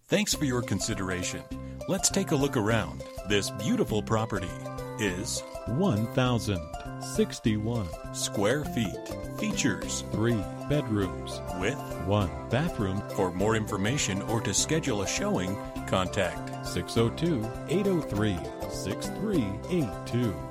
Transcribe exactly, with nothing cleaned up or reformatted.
Thanks for your consideration. Let's take a look around. This beautiful property is one thousand sixty-one square feet. Features three bedrooms with one bathroom. For more information or to schedule a showing, contact six oh two, eight oh three, six three eight two.